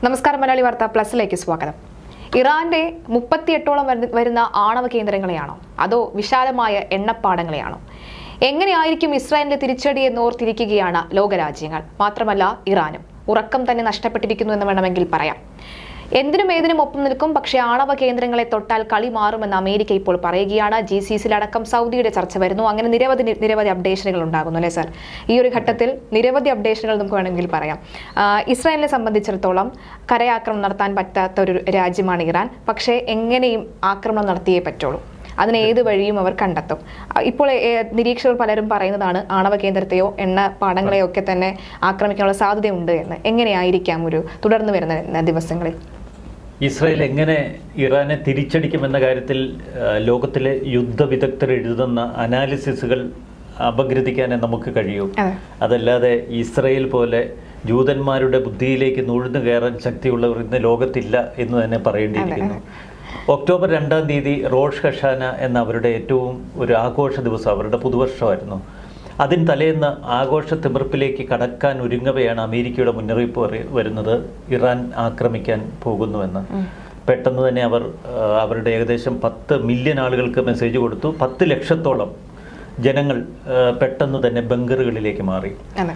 നമസ്കാരം മലയാളി വാർത്ത പ്ലസിലേക്ക് സ്വാഗതം. ഇറാന്റെ 38ഓളം വരുന്ന ആണവ കേന്ദ്രങ്ങളെയാണോ അതോ വിശാലമായ എണ്ണപ്പാടങ്ങളെയാണോ? എങ്ങനെയായിരിക്കും ഇസ്രായേലിന്റെ തിരിച്ചടി എന്നോർത്തിരിക്കുകയാണ് ലോകരാജ്യങ്ങൾ. മാത്രമല്ല ഇറാനും ഉറക്കം തന്നെ നഷ്ടപ്പെട്ടിരിക്കുന്നു എന്ന് വേണമെങ്കിൽ പറയാം. എന്തിനും ഏതിനും ഒപ്പം നിൽക്കും, പക്ഷേ ആണവ കേന്ദ്രങ്ങളെ തൊട്ടാൽ കളി മാറുമെന്ന് അമേരിക്ക ഇപ്പോൾ പറയുകയാണ്. GCCയിലടക്കം സൗദിയുടെ ചർച്ച വരുന്നു. അങ്ങനെ നിരവധി അപ്ഡേഷനുകൾ ഉണ്ടാകുന്നു അല്ലേ സാർ? ഈ ഒരു ഘട്ടത്തിൽ നിരവധി അപ്ഡേഷനുകൾ നമുക്ക് വേണമെങ്കിൽ പറയാം. ഇസ്രായേലിനെ സംബന്ധിച്ചിടത്തോളം കരയാക്രമണം നടത്താൻ പറ്റാത്ത ഒരു രാജ്യമാണ് ഇറാൻ. പക്ഷേ എങ്ങനെയും ആക്രമണം നടത്തിയേ പറ്റുള്ളൂ. അതിന് ഏത് വഴിയും അവർ കണ്ടെത്തും. ഇപ്പോൾ നിരീക്ഷകർ പലരും പറയുന്നതാണ് ആണവ കേന്ദ്രത്തെയോ എണ്ണ പാടങ്ങളെയോ ഒക്കെ തന്നെ ആക്രമിക്കാനുള്ള സാധ്യതയുണ്ട് എന്ന്. എങ്ങനെയായിരിക്കാം ഒരു തുടർന്ന് വരുന്ന ദിവസങ്ങളിൽ ഇസ്രായേൽ എങ്ങനെ ഇറാനെ തിരിച്ചടിക്കുമെന്ന കാര്യത്തിൽ ലോകത്തിലെ യുദ്ധവിദഗ്ധർ എഴുതുന്ന അനാലിസിസുകൾ അപഗ്രഥിക്കാനേ നമുക്ക് കഴിയൂ. അതല്ലാതെ ഇസ്രായേൽ പോലെ ജൂതന്മാരുടെ ബുദ്ധിയിലേക്ക് നുഴഞ്ഞു കയറാൻ ശക്തിയുള്ളവർ ഇന്ന് ലോകത്തില്ല എന്ന് തന്നെ പറയേണ്ടിയിരിക്കുന്നു. ഒക്ടോബർ 2-ാം തീയതി റോഷ് ഹഷാന എന്ന അവരുടെ ഏറ്റവും ഒരു ആഘോഷ ദിവസം, അവരുടെ പുതുവർഷമായിരുന്നു. അതിന് തലേന്ന് ആഘോഷ തിമിർപ്പിലേക്ക് കടക്കാൻ ഒരുങ്ങവെയാണ് അമേരിക്കയുടെ മുന്നറിയിപ്പ് വരുന്നത് ഇറാൻ ആക്രമിക്കാൻ പോകുന്നുവെന്ന്. പെട്ടെന്ന് തന്നെ അവരുടെ ഏകദേശം 10 മില്യൺ ആളുകൾക്ക് മെസ്സേജ് കൊടുത്തു. 10 ലക്ഷത്തോളം ജനങ്ങൾ പെട്ടെന്ന് തന്നെ ബങ്കറുകളിലേക്ക് മാറി.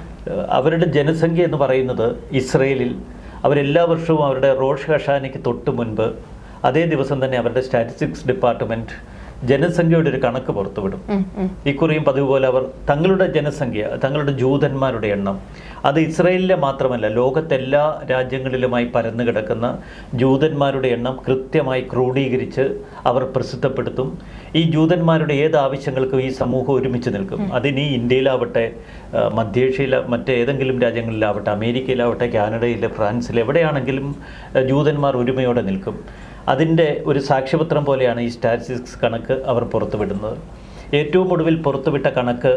അവരുടെ ജനസംഖ്യ എന്ന് പറയുന്നത് ഇസ്രയേലിൽ അവരെല്ലാ വർഷവും അവരുടെ റോഷ് ഹഷാനയ്ക്ക് തൊട്ട് മുൻപ് അതേ ദിവസം തന്നെ അവരുടെ സ്റ്റാറ്റിസ്റ്റിക്സ് ഡിപ്പാർട്ട്മെന്റ് ജനസംഖ്യയുടെ ഒരു കണക്ക് പുറത്തുവിടും. ഇക്കുറിയും പതിവ് പോലെ അവർ തങ്ങളുടെ ജനസംഖ്യ, തങ്ങളുടെ ജൂതന്മാരുടെ എണ്ണം, അത് ഇസ്രായേലിലെ മാത്രമല്ല ലോകത്തെല്ലാ രാജ്യങ്ങളിലുമായി പരന്നു കിടക്കുന്ന ജൂതന്മാരുടെ എണ്ണം കൃത്യമായി ക്രോഡീകരിച്ച് അവർ പ്രസിദ്ധപ്പെടുത്തും. ഈ ജൂതന്മാരുടെ ഏത് ആവശ്യങ്ങൾക്കും ഈ സമൂഹം ഒരുമിച്ച് നിൽക്കും. അതിനി ഇന്ത്യയിലാവട്ടെ, മധ്യേഷ്യയില മറ്റേതെങ്കിലും രാജ്യങ്ങളിലാവട്ടെ, അമേരിക്കയിലാവട്ടെ, കാനഡയിൽ, ഫ്രാൻസിൽ, എവിടെയാണെങ്കിലും ജൂതന്മാർ ഒരുമയോടെ നിൽക്കും. അതിൻ്റെ ഒരു സാക്ഷ്യപത്രം പോലെയാണ് ഈ സ്റ്റാറ്റിസ്റ്റിക്സ് കണക്ക് അവർ പുറത്തുവിടുന്നത്. ഏറ്റവും ഒടുവിൽ പുറത്തുവിട്ട കണക്ക്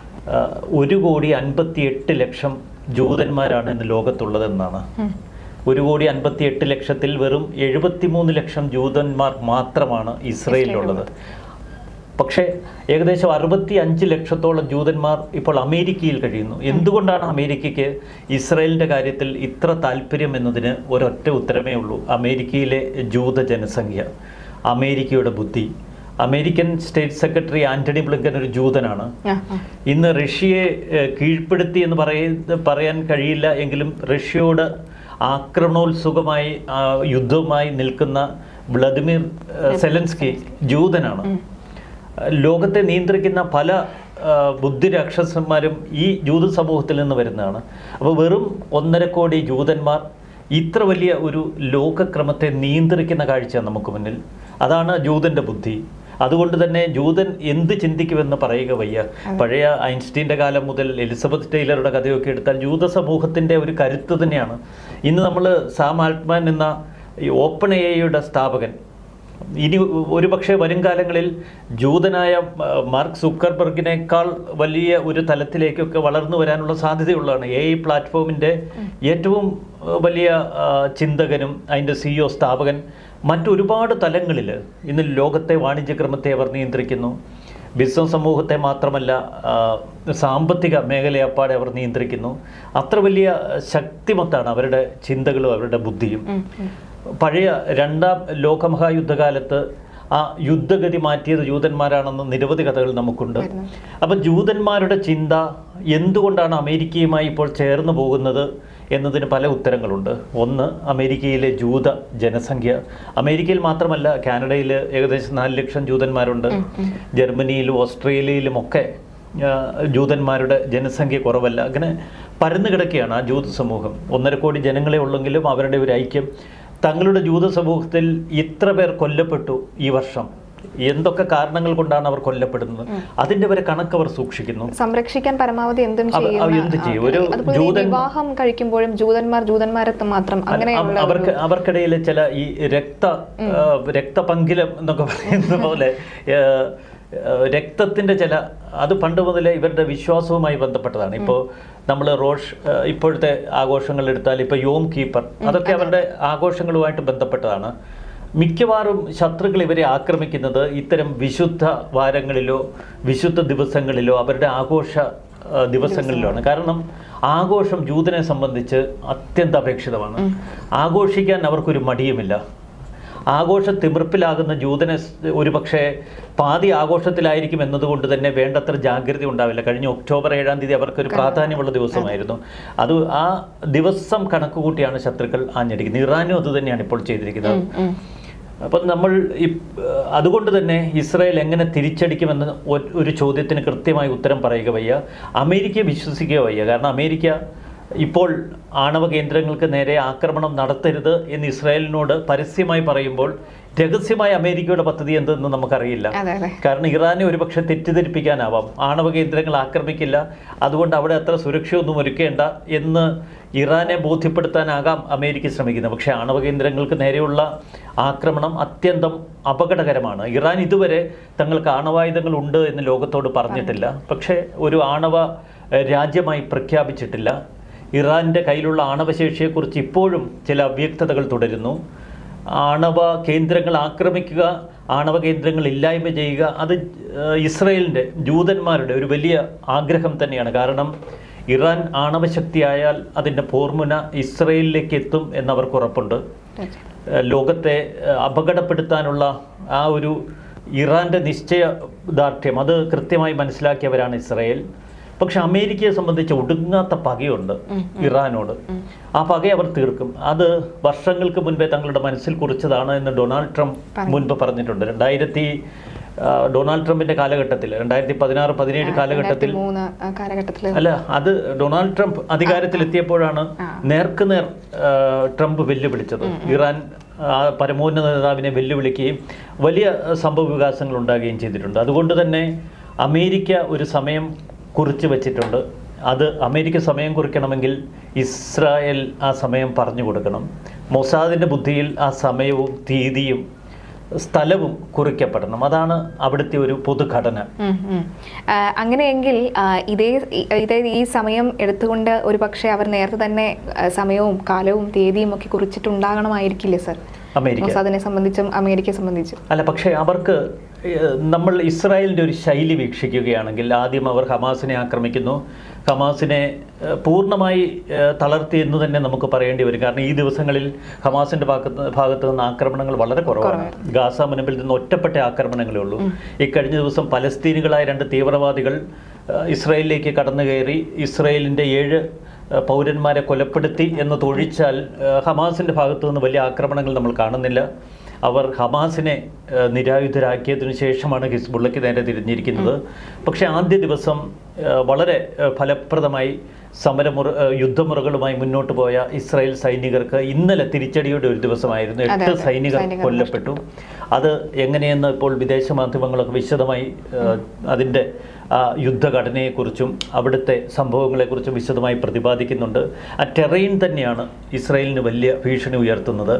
1,58,00,000 ജൂതന്മാരാണ് ഇന്ന് ലോകത്തുള്ളതെന്നാണ്. 1,58,00,000-ൽ വെറും 73 ലക്ഷം ജൂതന്മാർ മാത്രമാണ് ഇസ്രയേലിലുള്ളത്. പക്ഷേ ഏകദേശം 65 ലക്ഷത്തോളം ജൂതന്മാർ ഇപ്പോൾ അമേരിക്കയിൽ കഴിയുന്നു. എന്തുകൊണ്ടാണ് അമേരിക്കയ്ക്ക് ഇസ്രായേലിൻ്റെ കാര്യത്തിൽ ഇത്ര താല്പര്യം എന്നതിന് ഒരൊറ്റ ഉത്തരമേ ഉള്ളൂ. അമേരിക്കയിലെ ജൂത ജനസംഖ്യ, അമേരിക്കയുടെ ബുദ്ധി. American state secretary Antony Blinken ഒരു ജൂതനാണ്. ഇന്ന് റഷ്യയെ കീഴ്പ്പെടുത്തി എന്ന് പറയാൻ കഴിയില്ല എങ്കിലും റഷ്യയോട് ആക്രമണോത്സുകമായി യുദ്ധവുമായി നിൽക്കുന്ന വ്ളാദിമിർ സെലൻസ്കി ജൂതനാണ്. ലോകത്തെ നിയന്ത്രിക്കുന്ന പല ബുദ്ധിരാക്ഷസന്മാരും ഈ ജൂത സമൂഹത്തിൽ നിന്ന് വരുന്നതാണ്. അപ്പോൾ വെറും 1.5 കോടി ജൂതന്മാർ ഇത്ര വലിയ ഒരു ലോകക്രമത്തെ നിയന്ത്രിക്കുന്ന കാഴ്ച നമുക്ക് മുന്നിൽ. അതാണ് ജൂതൻ്റെ ബുദ്ധി. അതുകൊണ്ട് തന്നെ ജൂതൻ എന്ത് ചിന്തിക്കുമെന്ന് പറയുക വയ്യ. പഴയ ഐൻസ്റ്റീൻ്റെ കാലം മുതൽ എലിസബത്ത് ടൈലറുടെ കഥയൊക്കെ എടുത്താൽ ജൂത സമൂഹത്തിൻ്റെ ഒരു കരുത്ത് തന്നെയാണ്. ഇന്ന് നമ്മൾ സാം ആൾട്ട്മാൻ എന്ന ഈ ഓപ്പൺ എഐയുടെ സ്ഥാപകൻ, ഇനി ഒരുപക്ഷെ വരും കാലങ്ങളിൽ ജൂതനായ മാർക്ക് സുക്കർബർഗിനേക്കാൾ വലിയ ഒരു തലത്തിലേക്കൊക്കെ വളർന്നു വരാനുള്ള സാധ്യതയുള്ളതാണ്. AI പ്ലാറ്റ്ഫോമിൻ്റെ ഏറ്റവും വലിയ ചിന്തകനും അതിൻ്റെ CEO സ്ഥാപകൻ. മറ്റൊരുപാട് തലങ്ങളിൽ ഇന്ന് ലോകത്തെ വാണിജ്യക്രമത്തെ അവർ നിയന്ത്രിക്കുന്നു. ബിസിനസ് സമൂഹത്തെ മാത്രമല്ല, സാമ്പത്തിക മേഖലയപ്പാടെ അവർ നിയന്ത്രിക്കുന്നു. അത്ര വലിയ ശക്തിമത്താണ് അവരുടെ ചിന്തകളും അവരുടെ ബുദ്ധിയും. പഴയ 2-ാം ലോകമഹായുദ്ധകാലത്ത് ആ യുദ്ധഗതി മാറ്റിയത് ജൂതന്മാരാണെന്ന് നിരവധി കഥകൾ നമുക്കുണ്ട്. അപ്പം ജൂതന്മാരുടെ ചിന്ത എന്തുകൊണ്ടാണ് അമേരിക്കയുമായി ഇപ്പോൾ ചേർന്ന് പോകുന്നത് എന്നതിന് പല ഉത്തരങ്ങളുണ്ട്. ഒന്ന്, അമേരിക്കയിലെ ജൂത ജനസംഖ്യ. അമേരിക്കയിൽ മാത്രമല്ല, കാനഡയിൽ ഏകദേശം 4 ലക്ഷം ജൂതന്മാരുണ്ട്. ജർമ്മനിയിലും ഓസ്ട്രേലിയയിലുമൊക്കെ ജൂതന്മാരുടെ ജനസംഖ്യ കുറവല്ല. അങ്ങനെ പരന്നു കിടക്കുകയാണ് ആ ജൂത സമൂഹം. 1.5 കോടി ജനങ്ങളെ ഉള്ളെങ്കിലും അവരുടെ ഒരു ഐക്യം. തങ്ങളുടെ ജൂത സമൂഹത്തിൽ ഇത്ര പേർ കൊല്ലപ്പെട്ടു ഈ വർഷം, എന്തൊക്കെ കാരണങ്ങൾ കൊണ്ടാണ് അവർ കൊല്ലപ്പെടുന്നത്, അതിന്റെ വരെ കണക്ക് അവർ സൂക്ഷിക്കുന്നു. സംരക്ഷിക്കാൻ പരമാവധി എന്തും ചെയ്യും. ഒരു വിവാഹം കഴിക്കുമ്പോഴും ജൂതന്മാരെ മാത്രം അവർക്കിടയിൽ ചില ഈ രക്തപങ്കിലം എന്നൊക്കെ പറയുന്ന പോലെ രക്തത്തിൻ്റെ അത് പണ്ട് മുതലേ ഇവരുടെ വിശ്വാസവുമായി ബന്ധപ്പെട്ടതാണ്. ഇപ്പോൾ നമ്മൾ ഇപ്പോഴത്തെ ആഘോഷങ്ങൾ എടുത്താൽ, ഇപ്പോൾ യോം കീപ്പർ, അതൊക്കെ അവരുടെ ആഘോഷങ്ങളുമായിട്ട് ബന്ധപ്പെട്ടതാണ്. മിക്കവാറും ശത്രുക്കൾ ഇവരെ ആക്രമിക്കുന്നത് ഇത്തരം വിശുദ്ധ വാരങ്ങളിലോ വിശുദ്ധ ദിവസങ്ങളിലോ അവരുടെ ആഘോഷ ദിവസങ്ങളിലാണ്. കാരണം ആഘോഷം ജൂതനെ സംബന്ധിച്ച് അത്യന്താപേക്ഷിതമാണ്. ആഘോഷിക്കാൻ അവർക്കൊരു മടിയുമില്ല. ആഘോഷ തിമിർപ്പിലാകുന്ന ജൂതനെ ഒരുപക്ഷെ പാതി ആഘോഷത്തിലായിരിക്കും എന്നതുകൊണ്ട് തന്നെ വേണ്ടത്ര ജാഗ്രത ഉണ്ടാവില്ല. കഴിഞ്ഞ ഒക്ടോബർ 7-ാം തീയതി അവർക്കൊരു പ്രാധാന്യമുള്ള ദിവസമായിരുന്നു. അത് ആ ദിവസം കണക്കുകൂട്ടിയാണ് ശത്രുക്കൾ ആഞ്ഞടിക്കുന്നത്. ഇറാനും അത് തന്നെയാണ് ഇപ്പോൾ ചെയ്തിരിക്കുന്നത്. അപ്പം നമ്മൾ അതുകൊണ്ട് തന്നെ ഇസ്രായേൽ എങ്ങനെ തിരിച്ചടിക്കുമെന്ന് ഒരു ചോദ്യത്തിന് കൃത്യമായി ഉത്തരം പറയുക വയ്യ, അമേരിക്കയെ വിശ്വസിക്കുക വയ്യ. കാരണം അമേരിക്ക ഇപ്പോൾ ആണവ കേന്ദ്രങ്ങൾക്ക് നേരെ ആക്രമണം നടത്തരുത് എന്ന് ഇസ്രായേലിനോട് പരസ്യമായി പറയുമ്പോൾ രഹസ്യമായ അമേരിക്കയുടെ പദ്ധതി എന്തെന്ന് നമുക്കറിയില്ല. കാരണം ഇറാനെ ഒരുപക്ഷെ തെറ്റിദ്ധരിപ്പിക്കാനാവാം. ആണവ കേന്ദ്രങ്ങൾ ആക്രമിക്കില്ല, അതുകൊണ്ട് അവിടെ അത്ര സുരക്ഷയൊന്നും ഒരുക്കേണ്ട എന്ന് ഇറാനെ ബോധ്യപ്പെടുത്താനാകാം അമേരിക്ക ശ്രമിക്കുന്നത്. പക്ഷേ ആണവ കേന്ദ്രങ്ങൾക്ക് നേരെയുള്ള ആക്രമണം അത്യന്തം അപകടകരമാണ്. ഇറാൻ ഇതുവരെ തങ്ങൾക്ക് ആണവായുധങ്ങൾ ഉണ്ട് എന്ന് ലോകത്തോട് പറഞ്ഞിട്ടില്ല, പക്ഷേ ഒരു ആണവ രാജ്യമായി പ്രഖ്യാപിച്ചിട്ടില്ല. ഇറാൻ്റെ കയ്യിലുള്ള ആണവശേഷിയെക്കുറിച്ച് ഇപ്പോഴും ചില അവ്യക്തതകൾ തുടരുന്നു. ആണവ കേന്ദ്രങ്ങൾ ആക്രമിക്കുക, ആണവ കേന്ദ്രങ്ങൾ ഇല്ലായ്മ ചെയ്യുക, അത് ഇസ്രയേലിൻ്റെ ജൂതന്മാരുടെ ഒരു വലിയ ആഗ്രഹം തന്നെയാണ്. കാരണം ഇറാൻ ആണവശക്തിയായാൽ അതിൻ്റെ പോർമുന ഇസ്രയേലിലേക്ക് എത്തും എന്നവർക്ക് ഉറപ്പുണ്ട്. ലോകത്തെ അപകടപ്പെടുത്താനുള്ള ആ ഒരു ഇറാൻ്റെ നിശ്ചയദാർഢ്യം അത് കൃത്യമായി മനസ്സിലാക്കിയവരാണ് ഇസ്രയേൽ. പക്ഷെ അമേരിക്കയെ സംബന്ധിച്ച് ഒടുങ്ങാത്ത പകയുണ്ട് ഇറാനോട്. ആ പക അവർ തീർക്കും. അത് വർഷങ്ങൾക്ക് മുൻപേ തങ്ങളുടെ മനസ്സിൽ കുറിച്ചതാണ് എന്ന് ഡൊണാൾഡ് ട്രംപ് മുൻപ് പറഞ്ഞിട്ടുണ്ട്. ഡൊണാൾഡ് ട്രംപിന്റെ കാലഘട്ടത്തിൽ 2016-17 കാലഘട്ടത്തിൽ അല്ല, അത് ഡൊണാൾഡ് ട്രംപ് അധികാരത്തിലെത്തിയപ്പോഴാണ് നേർക്കുനേർ ട്രംപ് വെല്ലുവിളിച്ചത്. ഇറാൻ പരമോന്നത നേതാവിനെ വെല്ലുവിളിക്കുകയും വലിയ സംഭവ വികാസങ്ങൾ ഉണ്ടാകുകയും ചെയ്തിട്ടുണ്ട്. അതുകൊണ്ട് തന്നെ അമേരിക്ക ഒരു സമയം കുറിച്ച് വച്ചിട്ടുണ്ട്. അത് അമേരിക്ക സമയം കുറിക്കണമെങ്കിൽ ഇസ്രായേൽ ആ സമയം പറഞ്ഞു കൊടുക്കണം. മൊസാദിൻ്റെ ബുദ്ധിയിൽ ആ സമയവും തീയതിയും സ്ഥലവും കുറിക്കപ്പെടണം. അതാണ് അവിടുത്തെ ഒരു പൊതുഘടന. അങ്ങനെയെങ്കിൽ ഇതേ ഈ സമയം എടുത്തുകൊണ്ട് ഒരു പക്ഷേ അവർ നേരത്തെ തന്നെ സമയവും കാലവും തീയതിയും ഒക്കെ കുറിച്ചിട്ടുണ്ടാകണമായിരിക്കില്ലേ സർ? മൊസാദിനെ സംബന്ധിച്ചും അമേരിക്കയെ സംബന്ധിച്ചും അല്ല, പക്ഷേ അവർക്ക് നമ്മൾ ഇസ്രായേലിൻ്റെ ഒരു ശൈലി വീക്ഷിക്കുകയാണെങ്കിൽ ആദ്യം അവർ ഹമാസിനെ ആക്രമിക്കുന്നു. ഹമാസിനെ പൂർണ്ണമായി തളർത്തി എന്ന് തന്നെ നമുക്ക് പറയേണ്ടി വരും. കാരണം ഈ ദിവസങ്ങളിൽ ഹമാസിൻ്റെ ഭാഗത്ത് നിന്ന് ആക്രമണങ്ങൾ വളരെ കുറവാണ്. ഗാസ മുനമ്പിൽ നിന്ന് ഒറ്റപ്പെട്ട ആക്രമണങ്ങളേ ഉള്ളൂ. ഇക്കഴിഞ്ഞ ദിവസം പലസ്തീനുകളായ 2 തീവ്രവാദികൾ ഇസ്രായേലിലേക്ക് കടന്നു കയറി ഇസ്രായേലിൻ്റെ 7 പൗരന്മാരെ കൊലപ്പെടുത്തി എന്ന് തൊഴിച്ചാൽ ഹമാസിൻ്റെ ഭാഗത്തു നിന്ന് വലിയ ആക്രമണങ്ങൾ നമ്മൾ കാണുന്നില്ല. അവർ ഹമാസിനെ നിരായുധരാക്കിയതിനു ശേഷമാണ് ഹിസ്ബുള്ളയ്ക്ക് നേരെ തിരിഞ്ഞിരിക്കുന്നത്. പക്ഷേ ആദ്യ ദിവസം വളരെ ഫലപ്രദമായി യുദ്ധമുറകളുമായി മുന്നോട്ട് പോയ ഇസ്രായേൽ സൈനികർക്ക് ഇന്നലെ തിരിച്ചടിയുടെ ഒരു ദിവസമായിരുന്നു. 8 സൈനികർ കൊല്ലപ്പെട്ടു. അത് എങ്ങനെയെന്ന് ഇപ്പോൾ വിദേശ മാധ്യമങ്ങളൊക്കെ വിശദമായി അതിൻ്റെ യുദ്ധഘടനയെക്കുറിച്ചും അവിടുത്തെ സംഭവങ്ങളെക്കുറിച്ചും വിശദമായി പ്രതിപാദിക്കുന്നുണ്ട്. ആ ടെറൈൻ തന്നെയാണ് ഇസ്രായേലിന് വലിയ ഭീഷണി ഉയർത്തുന്നത്.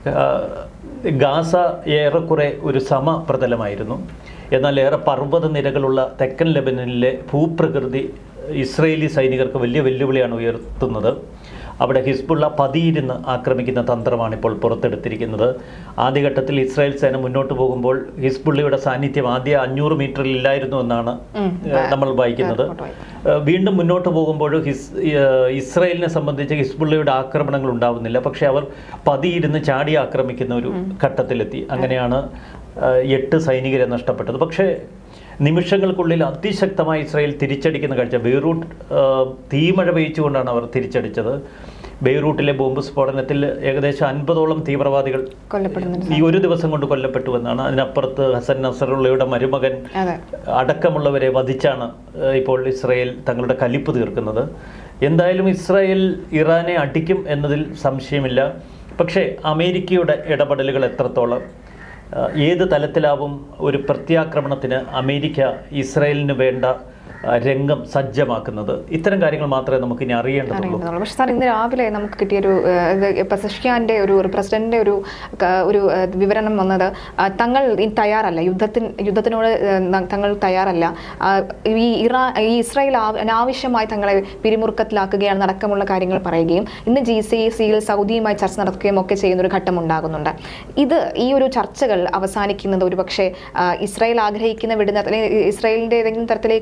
ഗാസ ഏറെക്കുറെ ഒരു സമപ്രതലമായിരുന്നു. എന്നാൽ ഏറെ പർവ്വത നിരകളുള്ള തെക്കൻ ലെബനനിലെ ഭൂപ്രകൃതി ഇസ്രയേലി സൈനികർക്ക് വലിയ വെല്ലുവിളിയാണ് ഉയർത്തുന്നത്. അവിടെ ഹിസ്ബുള്ള പതിയിരുന്ന് ആക്രമിക്കുന്ന തന്ത്രമാണ് ഇപ്പോൾ പുറത്തെടുത്തിരിക്കുന്നത്. ആദ്യഘട്ടത്തിൽ ഇസ്രായേൽ സേന മുന്നോട്ട് പോകുമ്പോൾ ഹിസ്ബുള്ളയുടെ സാന്നിധ്യം ആദ്യ 500 മീറ്ററിൽ ഇല്ലായിരുന്നു എന്നാണ് നമ്മൾ വായിക്കുന്നത്. വീണ്ടും മുന്നോട്ട് പോകുമ്പോൾ ഇസ്രായേലിനെ സംബന്ധിച്ച് ഹിസ്ബുള്ളയുടെ ആക്രമണങ്ങൾ ഉണ്ടാവുന്നില്ല. പക്ഷേ അവർ പതിയിരുന്ന് ചാടി ആക്രമിക്കുന്ന ഒരു ഘട്ടത്തിലെത്തി. അങ്ങനെയാണ് 8 സൈനികരെ നഷ്ടപ്പെട്ടത്. പക്ഷേ നിമിഷങ്ങൾക്കുള്ളിൽ അതിശക്തമായി ഇസ്രായേൽ തിരിച്ചടിക്കുന്ന കാഴ്ച. ബെയ്റൂട്ട് തീമഴ പെയ്ച്ചുകൊണ്ടാണ് അവർ തിരിച്ചടിച്ചത്. ബെയ്റൂട്ടിലെ ബോംബ് സ്ഫോടനത്തിൽ ഏകദേശം 50ഓളം തീവ്രവാദികൾ ഈ ഒരു ദിവസം കൊണ്ട് കൊല്ലപ്പെട്ടുവെന്നാണ്. അതിനപ്പുറത്ത് ഹസൻ നസറുള്ളയുടെ മരുമകൻ അടക്കമുള്ളവരെ വധിച്ചാണ് ഇപ്പോൾ ഇസ്രായേൽ തങ്ങളുടെ കലിപ്പ് തീർക്കുന്നത്. എന്തായാലും ഇസ്രായേൽ ഇറാനെ അടിക്കും എന്നതിൽ സംശയമില്ല. പക്ഷേ അമേരിക്കയുടെ ഇടപെടലുകൾ എത്രത്തോളം, ഏത് തലത്തിലാവും ഒരു പ്രത്യാക്രമണത്തിന് അമേരിക്ക ഇസ്രായേലിന് വേണ്ട രംഗം സജ്ജമാക്കുന്നത്, ഇത്തരം കാര്യങ്ങൾ മാത്രമേ നമുക്ക് ഇനി അറിയേണ്ടതുള്ളൂ. പക്ഷേ സാർ, ഇന്ന് രാവിലെ നമുക്ക് കിട്ടിയൊരു പെസഷ്കിയാൻ്റെ ഒരു പ്രസിഡന്റിന്റെ ഒരു വിവരണം വന്നത്, തങ്ങൾ തയ്യാറല്ല, യുദ്ധത്തിനോട് തങ്ങൾ തയ്യാറല്ല, ഈ ഇസ്രായേൽ അനാവശ്യമായി തങ്ങളെ പിരിമുറുക്കത്തിലാക്കുകയാണ് അടക്കമുള്ള കാര്യങ്ങൾ പറയുകയും ഇന്ന് GCCയിൽ സൗദിയുമായി ചർച്ച നടത്തുകയും ഒക്കെ ചെയ്യുന്നൊരു ഘട്ടം ഉണ്ടാകുന്നുണ്ട്. ഈ ഒരു ചർച്ചകൾ അവസാനിക്കുന്നത് ഒരുപക്ഷെ ഇസ്രായേൽ ആഗ്രഹിക്കുന്ന അല്ലെങ്കിൽ ഇസ്രായേലിൻ്റെ ഏതെങ്കിലും തരത്തിലേക്ക് കാര്യങ്ങൾ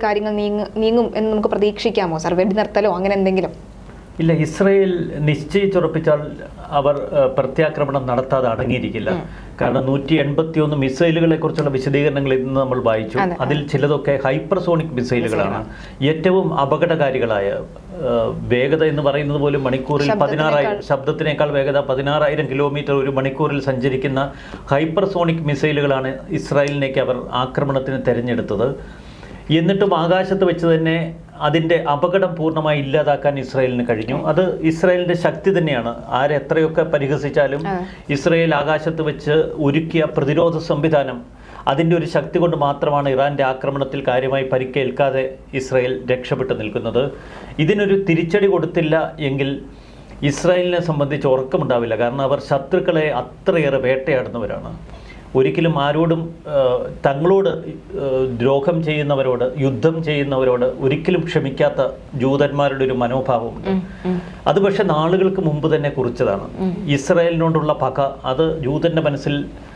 നീങ്ങും എന്ന് നമുക്ക് പ്രതീക്ഷിക്കാമോ സർ? വെടിനിർത്തലോ അങ്ങനെ എന്തെങ്കിലും? ഇല്ല, ഇസ്രയേൽ നിശ്ചയിച്ചുറപ്പിച്ചാൽ അവർ പ്രത്യാക്രമണം നടത്താതെ അടങ്ങിയിരിക്കില്ല. കാരണം 181 മിസൈലുകളെ കുറിച്ചുള്ള വിശദീകരണങ്ങൾ ഇന്ന് നമ്മൾ വായിച്ചു. അതിൽ ചിലതൊക്കെ ഹൈപ്പർസോണിക് മിസൈലുകളാണ്. ഏറ്റവും അപകടകാരികളായ വേഗത എന്ന് പറയുന്നത് പോലും മണിക്കൂറിൽ 16,000 ശബ്ദത്തിനേക്കാൾ വേഗത 16,000 കിലോമീറ്റർ ഒരു മണിക്കൂറിൽ സഞ്ചരിക്കുന്ന ഹൈപ്പർസോണിക് മിസൈലുകളാണ് ഇസ്രായേലിനേക്ക് അവർ ആക്രമണത്തിന് തിരഞ്ഞെടുത്തത്. എന്നിട്ടും ആകാശത്ത് വെച്ച് തന്നെ അതിൻ്റെ അപകടം പൂർണ്ണമായി ഇല്ലാതാക്കാൻ ഇസ്രായേലിന് കഴിഞ്ഞു. അത് ഇസ്രായേലിൻ്റെ ശക്തി തന്നെയാണ്. ആരെത്രയൊക്കെ പരിഹസിച്ചാലും ഇസ്രായേൽ ആകാശത്ത് വെച്ച് ഒരുക്കിയ പ്രതിരോധ സംവിധാനം, അതിൻ്റെ ഒരു ശക്തി കൊണ്ട് മാത്രമാണ് ഇറാൻ്റെ ആക്രമണത്തിൽ കാര്യമായി പരിക്കേൽക്കാതെ ഇസ്രായേൽ രക്ഷപ്പെട്ടു നിൽക്കുന്നത്. ഇതിനൊരു തിരിച്ചടി കൊടുത്തില്ല എങ്കിൽ ഇസ്രായേലിനെ സംബന്ധിച്ച് ഉറക്കമുണ്ടാവില്ല. കാരണം അവർ ശത്രുക്കളെ അത്രയേറെ വേട്ടയാടുന്നവരാണ്. ഒരിക്കലും ആരോടും തങ്ങളോട് ദ്രോഹം ചെയ്യുന്നവരോട്, യുദ്ധം ചെയ്യുന്നവരോട് ഒരിക്കലും ക്ഷമിക്കാത്ത ജൂതന്മാരുടെ ഒരു മനോഭാവമുണ്ട്. അത് പക്ഷെ നാളുകൾക്ക് മുമ്പ് തന്നെ കുറിച്ചതാണ്. ഇസ്രായേലിനോടുള്ള പക, അത് ജൂതന്റെ മനസ്സിൽ,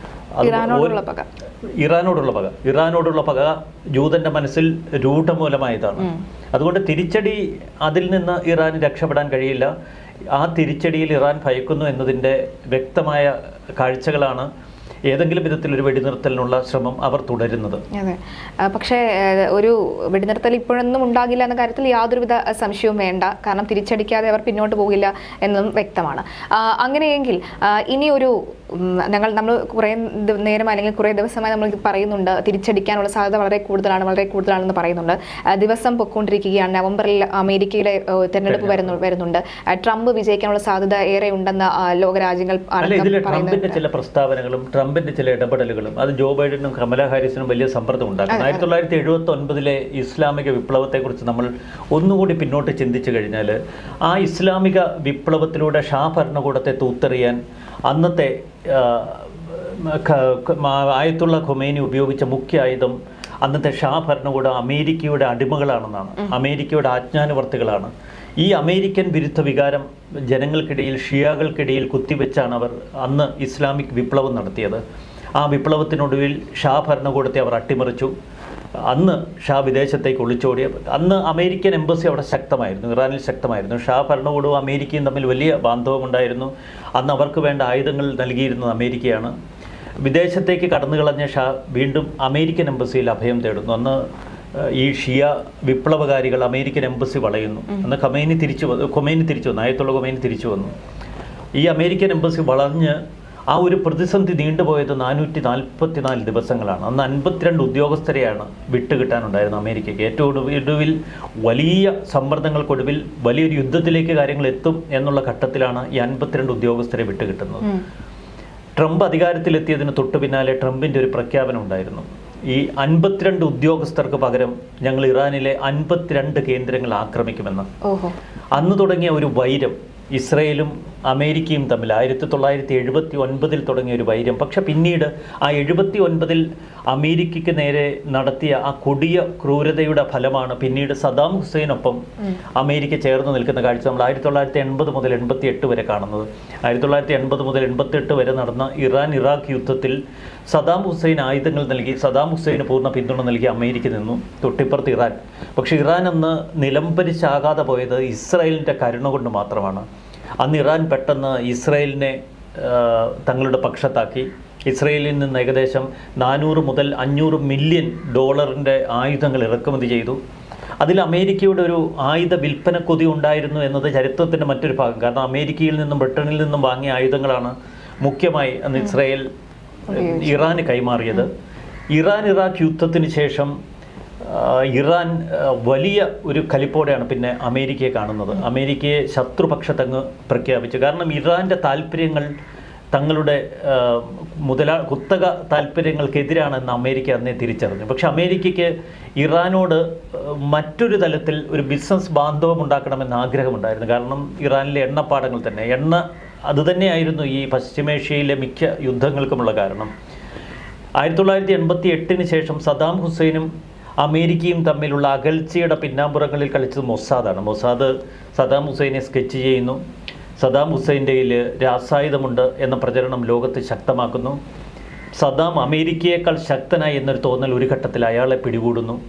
ഇറാനോടുള്ള പക ജൂതന്റെ മനസ്സിൽ രൂഢമൂലമായതാണ്. അതുകൊണ്ട് തിരിച്ചടി, അതിൽ നിന്ന് ഇറാന് രക്ഷപ്പെടാൻ കഴിയില്ല. ആ തിരിച്ചടിയിൽ ഇറാൻ ഭയക്കുന്നു എന്നതിൻ്റെ വ്യക്തമായ കാഴ്ചകളാണ് ഏതെങ്കിലും വിധത്തിലൊരു വെടിനിർത്തലിനുള്ള ശ്രമം അവർ തുടരുന്നത്. അതെ, പക്ഷേ ഒരു വെടിനിർത്തൽ ഇപ്പോഴൊന്നും ഉണ്ടാകില്ല എന്ന കാര്യത്തിൽ യാതൊരുവിധ സംശയവും വേണ്ട. കാരണം തിരിച്ചടിക്കാതെ അവർ പിന്നോട്ട് പോകില്ല എന്നും വ്യക്തമാണ്. അങ്ങനെയെങ്കിൽ ഇനി ഒരു നമ്മൾ കുറേ നേരം അല്ലെങ്കിൽ കുറേ ദിവസമായി നമ്മൾ പറയുന്നുണ്ട് തിരിച്ചടിക്കാനുള്ള സാധ്യത വളരെ കൂടുതലാണെന്ന് പറയുന്നുണ്ട്. ദിവസം പൊയ്ക്കൊണ്ടിരിക്കുകയാണ്. നവംബറിൽ അമേരിക്കയിലെ തെരഞ്ഞെടുപ്പ് വരുന്നുണ്ട്. ട്രംപ് വിജയിക്കാനുള്ള സാധ്യത ഏറെ ഉണ്ടെന്ന് ലോകരാജ്യങ്ങൾ ട്രംപിന്റെ ചില പ്രസ്താവനകളും ട്രംപിന്റെ ചില ഇടപെടലുകളും അത് ജോ ബൈഡനും കമല ഹാരിസിനും വലിയ സമ്മർദ്ദം ഉണ്ടാക്കും. 1979 ഇസ്ലാമിക വിപ്ലവത്തെക്കുറിച്ച് നമ്മൾ ഒന്നുകൂടി പിന്നോട്ട് ചിന്തിച്ചു കഴിഞ്ഞാൽ, ആ ഇസ്ലാമിക വിപ്ലവത്തിലൂടെ ഷാ ഭരണകൂടത്തെ തൂത്തെറിയാൻ അന്നത്തെ ആയത്തുള്ള ഖൊമേനി ഉപയോഗിച്ച മുഖ്യ ആയുധം അന്നത്തെ ഷാ ഭരണകൂടം അമേരിക്കയുടെ അടിമകളാണെന്നാണ്, അമേരിക്കയുടെ ആജ്ഞാനുവർത്തികളാണ്. ഈ അമേരിക്കൻ വിരുദ്ധ വികാരം ജനങ്ങൾക്കിടയിൽ, ഷിയാകൾക്കിടയിൽ കുത്തിവെച്ചാണ് അവർ അന്ന് ഇസ്ലാമിക് വിപ്ലവം നടത്തിയത്. ആ വിപ്ലവത്തിനൊടുവിൽ ഷാ ഭരണകൂടത്തെ അവർ അട്ടിമറിച്ചു. അന്ന് ഷാ വിദേശത്തേക്ക് ഒളിച്ചോടിയ, അന്ന് അമേരിക്കൻ എംബസി അവിടെ ശക്തമായിരുന്നു, ഇറാനിൽ ശക്തമായിരുന്നു. ഷാ ഭരണകൂടവും അമേരിക്കയും തമ്മിൽ വലിയ ബാന്ധവമുണ്ടായിരുന്നു. അന്ന് അവർക്ക് വേണ്ട ആയുധങ്ങൾ നൽകിയിരുന്നത് അമേരിക്കയാണ്. വിദേശത്തേക്ക് കടന്നു കളഞ്ഞ ഷാ വീണ്ടും അമേരിക്കൻ എംബസിയിൽ അഭയം തേടുന്നു. അന്ന് ഈ ഷിയ വിപ്ലവകാരികൾ അമേരിക്കൻ എംബസി വളയുന്നു. അന്ന് ഖൊമേനി തിരിച്ചു വന്നു, ആയത്തുള്ള ഖൊമേനി തിരിച്ചു വന്നു. ഈ അമേരിക്കൻ എംബസി വളഞ്ഞ് ആ ഒരു പ്രതിസന്ധി നീണ്ടുപോയത് 444 ദിവസങ്ങളാണ്. അന്ന് 52 ഉദ്യോഗസ്ഥരെയാണ് വിട്ടുകിട്ടാനുണ്ടായിരുന്നത് അമേരിക്കയ്ക്ക്. ഏറ്റവും ഒടുവിൽ വലിയ സമ്മർദ്ദങ്ങൾക്കൊടുവിൽ വലിയൊരു യുദ്ധത്തിലേക്ക് കാര്യങ്ങൾ എത്തും എന്നുള്ള ഘട്ടത്തിലാണ് ഈ 52 ഉദ്യോഗസ്ഥരെ വിട്ടുകിട്ടുന്നത്. ട്രംപ് അധികാരത്തിലെത്തിയതിന് തൊട്ടു പിന്നാലെ ട്രംപിൻ്റെ ഒരു പ്രഖ്യാപനം ഉണ്ടായിരുന്നു. ഈ 52 ഉദ്യോഗസ്ഥർക്ക് പകരം ഞങ്ങൾ ഇറാനിലെ 52 കേന്ദ്രങ്ങൾ ആക്രമിക്കുമെന്ന്. അന്ന് തുടങ്ങിയ ഒരു വൈരം ഇസ്രയേലും അമേരിക്കയും തമ്മിൽ 1979 തുടങ്ങിയ ഒരു വൈരം. പക്ഷെ പിന്നീട് ആ 79 അമേരിക്കയ്ക്ക് നേരെ നടത്തിയ ആ കൊടിയ ക്രൂരതയുടെ ഫലമാണ് പിന്നീട് സദാം ഹുസൈനൊപ്പം അമേരിക്ക ചേർന്ന് നിൽക്കുന്ന കാഴ്ച നമ്മൾ 1980 മുതൽ 88 വരെ കാണുന്നത്. 1980 മുതൽ 88 വരെ നടന്ന ഇറാഖ് യുദ്ധത്തിൽ സദാം ഹുസൈൻ ആയുധങ്ങൾ നൽകി, സദാം ഹുസൈന് പൂർണ്ണ പിന്തുണ നൽകി അമേരിക്ക നിന്നു. തൊട്ടിപ്പുറത്ത് ഇറാൻ. പക്ഷേ ഇറാൻ അന്ന് നിലംപരിശാകാതെ പോയത് ഇസ്രായേലിൻ്റെ കരുണ കൊണ്ട് മാത്രമാണ്. അന്ന് ഇറാൻ പെട്ടെന്ന് ഇസ്രായേലിനെ തങ്ങളുടെ പക്ഷത്താക്കി. ഇസ്രായേലിൽ നിന്ന് ഏകദേശം 400 മുതൽ 500 മില്യൺ ഡോളറിൻ്റെ ആയുധങ്ങൾ ഇറക്കുമതി ചെയ്തു. അതിൽ അമേരിക്കയുടെ ഒരു ആയുധ വിൽപ്പന കൊതി ഉണ്ടായിരുന്നു എന്നത് ചരിത്രത്തിൻ്റെ മറ്റൊരു ഭാഗം. കാരണം അമേരിക്കയിൽ നിന്നും ബ്രിട്ടനിൽ നിന്നും വാങ്ങിയ ആയുധങ്ങളാണ് മുഖ്യമായി അന്ന് ഇസ്രായേൽ ഇറാന് കൈമാറിയത്. ഇറാഖ് യുദ്ധത്തിന് ശേഷം ഇറാൻ വലിയ ഒരു കലിപ്പോടെയാണ് പിന്നെ അമേരിക്കയെ കാണുന്നത്. അമേരിക്കയെ ശത്രുപക്ഷത്തങ്ങ് പ്രഖ്യാപിച്ചു. കാരണം ഇറാൻ്റെ താല്പര്യങ്ങൾ തങ്ങളുടെ കുത്തക താല്പര്യങ്ങൾക്കെതിരാണെന്ന് അമേരിക്ക അന്നേ തിരിച്ചറിഞ്ഞു. പക്ഷെ അമേരിക്കയ്ക്ക് ഇറാനോട് മറ്റൊരു തലത്തിൽ ഒരു ബിസിനസ് ബാന്ധവം ഉണ്ടാക്കണമെന്ന് ആഗ്രഹമുണ്ടായിരുന്നു. കാരണം ഇറാനിലെ എണ്ണപ്പാടങ്ങൾ തന്നെ, അതുതന്നെയായിരുന്നു ഈ പശ്ചിമേഷ്യയിലെ മിക്ക യുദ്ധങ്ങൾക്കുമുള്ള കാരണം. 1988 ശേഷം സദാം ഹുസൈനും അമേരിക്കയും തമ്മിലുള്ള അകൽച്ചയുടെ പിന്നാമ്പുറങ്ങളിൽ കളിച്ചത് മൊസാദാണ്. മൊസാദ് സദാം ഹുസൈനെ സ്കെച്ച് ചെയ്യുന്നു. സദാം ഹുസൈൻ്റെ കയ്യിൽ രാസായുധമുണ്ട് എന്ന പ്രചരണം ലോകത്ത് ശക്തമാക്കുന്നു. സദാം അമേരിക്കയേക്കാൾ ശക്തനായി എന്നൊരു തോന്നൽ ഒരു ഘട്ടത്തിൽ അയാളെ പിടികൂടുന്നു.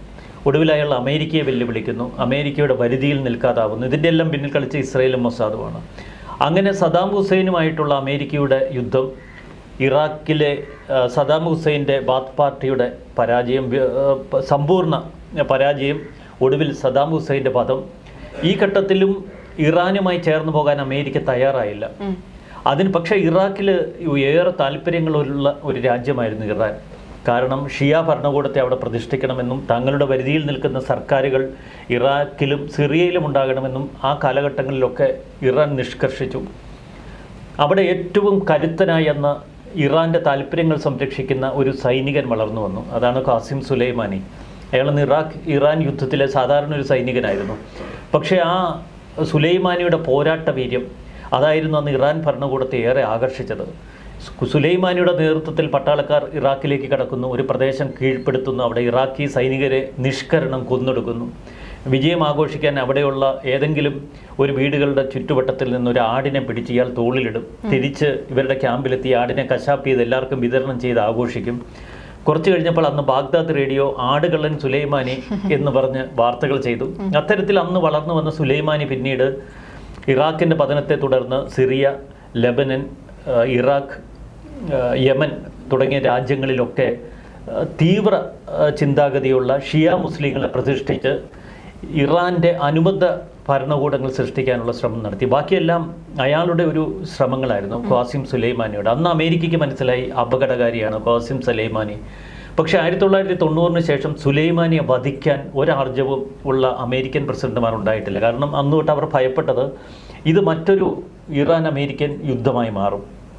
ഒടുവിൽ അയാൾ അമേരിക്കയെ വെല്ലുവിളിക്കുന്നു. അമേരിക്കയുടെ പരിധിയിൽ നിൽക്കാതാവുന്നു. ഇതിൻ്റെ എല്ലാം പിന്നിൽ കളിച്ച ഇസ്രയേലും മൊസാദുമാണ്. അങ്ങനെ സദാം ഹുസൈനുമായിട്ടുള്ള അമേരിക്കയുടെ യുദ്ധം, ഇറാഖിലെ സദാം ഹുസൈൻ്റെ ബാത്ത് പാർട്ടിയുടെ പരാജയം, സമ്പൂർണ്ണ പരാജയം, ഒടുവിൽ സദാം ഹുസൈൻ്റെ പതം. ഈ ഘട്ടത്തിലും ഇറാനുമായി ചേർന്ന് പോകാൻ അമേരിക്ക തയ്യാറായില്ല. പക്ഷേ ഇറാഖിൽ ഏറെ താല്പര്യങ്ങളുള്ള ഒരു രാജ്യമായിരുന്നു ഇറാൻ. കാരണം ഷിയ ഭരണകൂടത്തെ അവിടെ പ്രതിഷ്ഠിക്കണമെന്നും തങ്ങളുടെ പരിധിയിൽ നിൽക്കുന്ന സർക്കാരുകൾ ഇറാഖിലും സിറിയയിലും ഉണ്ടാകണമെന്നും ആ കാലഘട്ടങ്ങളിലൊക്കെ ഇറാൻ നിഷ്കർഷിച്ചു. അവിടെ ഏറ്റവും കരുത്തനായി എന്ന ഇറാൻ്റെ താല്പര്യങ്ങൾ സംരക്ഷിക്കുന്ന ഒരു സൈനികൻ വളർന്നു വന്നു. അതാണ് ഖാസിം സുലൈമാനി. അയാൾ ഇറാൻ യുദ്ധത്തിലെ സാധാരണ ഒരു സൈനികനായിരുന്നു. പക്ഷേ ആ സുലൈമാനിയുടെ പോരാട്ട വീര്യം അതായിരുന്നു അന്ന് ഇറാൻ ഭരണകൂടത്തെ ഏറെ ആകർഷിച്ചത്. സുലൈമാനിയുടെ നേതൃത്വത്തിൽ പട്ടാളക്കാർ ഇറാഖിലേക്ക് കടക്കുന്നു, ഒരു പ്രദേശം കീഴ്പ്പെടുത്തുന്നു, അവിടെ ഇറാഖി സൈനികരെ നിഷ്കരണം കൊന്നൊടുക്കുന്നു. വിജയം ആഘോഷിക്കാൻ അവിടെയുള്ള ഏതെങ്കിലും ഒരു വീടുകളുടെ ചുറ്റുവട്ടത്തിൽ നിന്നൊരു ആടിനെ പിടിച്ച് ഇയാൾ തോളിലിടും. തിരിച്ച് ഇവരുടെ ക്യാമ്പിലെത്തി ആടിനെ കശാപ്പ് ചെയ്ത് എല്ലാവർക്കും വിതരണം ചെയ്ത് ആഘോഷിക്കും. കുറച്ച് കഴിഞ്ഞപ്പോൾ അന്ന് ബാഗ്ദാദ് റേഡിയോ ആടുകള്ളൻ സുലൈമാനി എന്ന് പറഞ്ഞ് വാർത്തകൾ ചെയ്തു. അത്തരത്തിൽ അന്ന് വളർന്നു വന്ന സുലൈമാനി പിന്നീട് ഇറാഖിൻ്റെ പതനത്തെ തുടർന്ന് സിറിയ, ലെബനൻ, ഇറാഖ്, യമൻ തുടങ്ങിയ രാജ്യങ്ങളിലൊക്കെ തീവ്ര ചിന്താഗതിയുള്ള ഷിയ മുസ്ലിങ്ങളെ പ്രതിഷ്ഠിച്ച് ഇറാൻ്റെ അനുബന്ധ ഭരണകൂടങ്ങൾ സൃഷ്ടിക്കാനുള്ള ശ്രമം നടത്തി. ബാക്കിയെല്ലാം അയാളുടെ ഒരു ശ്രമങ്ങളായിരുന്നു, ഖാസിം സുലൈമാനിയുടെ. അന്ന് അമേരിക്കയ്ക്ക് മനസ്സിലായി അപകടകാരിയാണ് ഖാസിം സുലൈമാനി. പക്ഷേ 1990 ശേഷം സുലൈമാനിയെ വധിക്കാൻ ഒരാർജവും ഉള്ള അമേരിക്കൻ പ്രസിഡന്റുമാർ ഉണ്ടായിട്ടില്ല. കാരണം അന്ന് തൊട്ട് അവർ ഭയപ്പെട്ടത് ഇത് മറ്റൊരു ഇറാൻ അമേരിക്കൻ യുദ്ധമായി മാറും.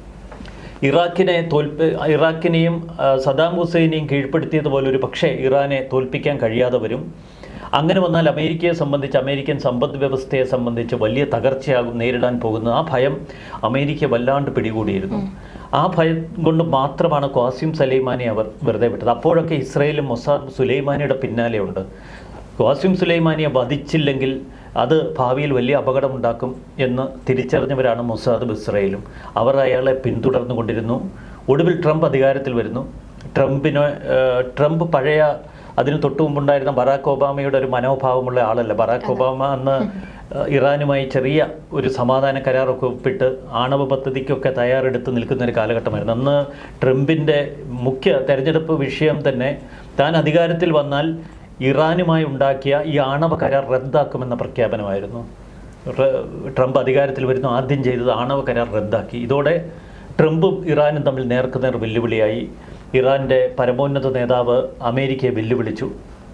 ഇറാഖിനെയും സദാം ഹുസൈനെയും കീഴ്പ്പെടുത്തിയതുപോലെ ഒരു പക്ഷേ ഇറാനെ തോൽപ്പിക്കാൻ കഴിയാതെ വരും. അങ്ങനെ വന്നാൽ അമേരിക്കയെ സംബന്ധിച്ച്, അമേരിക്കൻ സമ്പദ് വ്യവസ്ഥയെ സംബന്ധിച്ച് വലിയ തകർച്ചയാകും നേരിടാൻ പോകുന്നത്. ആ ഭയം അമേരിക്ക വല്ലാണ്ട് പിടികൂടിയിരുന്നു. ആ ഭയം കൊണ്ട് മാത്രമാണ് ഖാസിം സുലൈമാനി അവർ വെറുതെ വിട്ടത്. അപ്പോഴൊക്കെ ഇസ്രയേലും മൊസാദ് സുലൈമാനിയുടെ പിന്നാലെയുണ്ട്. ഖാസിം സുലൈമാനിയെ വധിച്ചില്ലെങ്കിൽ അത് ഭാവിയിൽ വലിയ അപകടമുണ്ടാക്കും എന്ന് തിരിച്ചറിഞ്ഞവരാണ് മൊസാദും ഇസ്രയേലും. അവർ അയാളെ പിന്തുടർന്നുകൊണ്ടിരുന്നു. ഒടുവിൽ ട്രംപ് അധികാരത്തിൽ വരുന്നു. ട്രംപ് പഴയ അതിന് തൊട്ടു മുമ്പുണ്ടായിരുന്ന ബറാക്ക് ഒബാമയുടെ ഒരു മനോഭാവമുള്ള ആളല്ല. ബറാക്ക് ഒബാമ അന്ന് ഇറാനുമായി ചെറിയ ഒരു സമാധാന കരാറൊക്കെ ഒപ്പിട്ട് ആണവ പദ്ധതിക്കൊക്കെ തയ്യാറെടുത്ത് നിൽക്കുന്ന ഒരു കാലഘട്ടമായിരുന്നു. അന്ന് ട്രംപിൻ്റെ മുഖ്യ തെരഞ്ഞെടുപ്പ് വിഷയം തന്നെ താൻ അധികാരത്തിൽ വന്നാൽ ഇറാനുമായി ഉണ്ടാക്കിയ ഈ ആണവ കരാർ റദ്ദാക്കുമെന്ന പ്രഖ്യാപനമായിരുന്നു. ട്രംപ് അധികാരത്തിൽ വരുന്നു ആദ്യം ചെയ്തത് ആണവ കരാർ റദ്ദാക്കി. ഇതോടെ ട്രംപും ഇറാനും തമ്മിൽ നേർക്കുനേർ വെല്ലുവിളിയായി. ഇറാൻ്റെ പരമോന്നത നേതാവ് അമേരിക്കയെ വെല്ലുവിളിച്ചു.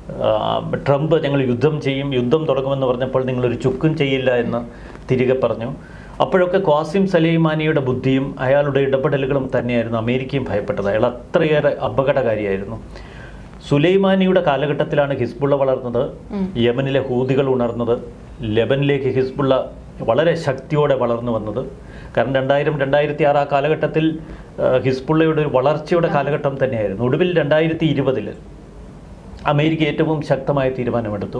ട്രംപ് ഞങ്ങൾ യുദ്ധം ചെയ്യും, യുദ്ധം തുടങ്ങുമെന്ന് പറഞ്ഞപ്പോൾ നിങ്ങളൊരു ചുക്കും ചെയ്യില്ല എന്ന് തിരികെ പറഞ്ഞു. അപ്പോഴൊക്കെ ഖാസിം സുലൈമാനിയുടെ ബുദ്ധിയും അയാളുടെ ഇടപെടലുകളും തന്നെയായിരുന്നു അമേരിക്കയും ഭയപ്പെട്ടത്. അയാൾ അത്രയേറെ അപകടകാരിയായിരുന്നു. സുലൈമാനിയുടെ കാലഘട്ടത്തിലാണ് ഹിസ്ബുള്ള വളർന്നത്, യമനിലെ ഹൂതികൾ ഉണർന്നത്, ലെബനിലേക്ക് ഹിസ്ബുള്ള വളരെ ശക്തിയോടെ വളർന്നു വന്നത്. കാരണം 2000-2006 ആ കാലഘട്ടത്തിൽ ഹിസ്ബുള്ളയുടെ ഒരു വളർച്ചയുടെ കാലഘട്ടം തന്നെയായിരുന്നു. ഒടുവിൽ 2020 അമേരിക്ക ഏറ്റവും ശക്തമായ തീരുമാനമെടുത്തു,